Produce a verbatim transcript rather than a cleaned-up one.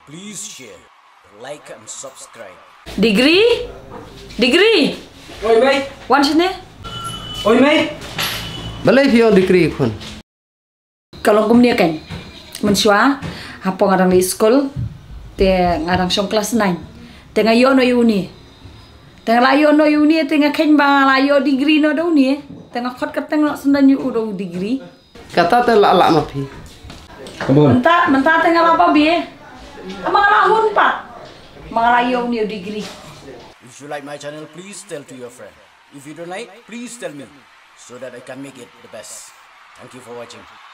Please share, like and subscribe. Degree? Degree? Oi, May. Wan sini? Oi, May. Balai vio degree kun. Kalau kum dia kan, mensua, apa ngarang di school, te ngarang song kelas nine, tengah yo no uni, tengah layo no uni, tengah ken bang layo degree no do ni, tengah kot keteng no sendan yu do degree. Kata te lak lak mapi. Kamu. Mentah, mentah tengah apa bi? Amang lahun pak, mangalayo ni degree. If you like my channel, please tell to your friend. If you don't like, please tell me, so that I can make it the best. Thank you for watching.